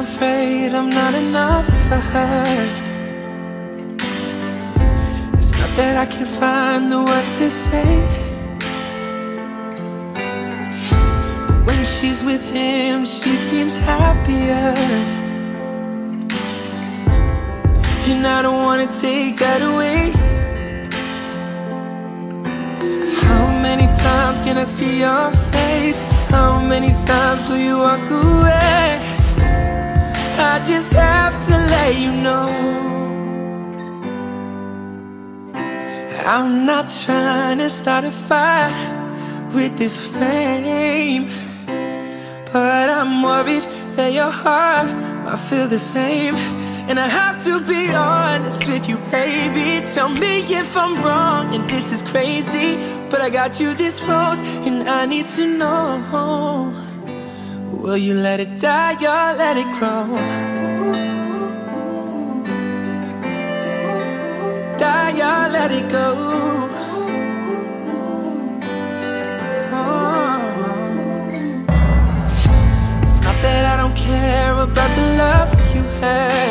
afraid I'm not enough for her. It's not that I can't find the words to say, but when she's with him, she seems happier. And I don't wanna take that away. How many times can I see your face? How many times will you walk away? I just have to let you know, I'm not trying to start a fire with this flame, but I'm worried that your heart might feel the same. And I have to be honest with you, baby. Tell me if I'm wrong and this is crazy, but I got you this rose and I need to know, will you let it die or let it grow? Die or let it go? Oh. It's not that I don't care about the love you have,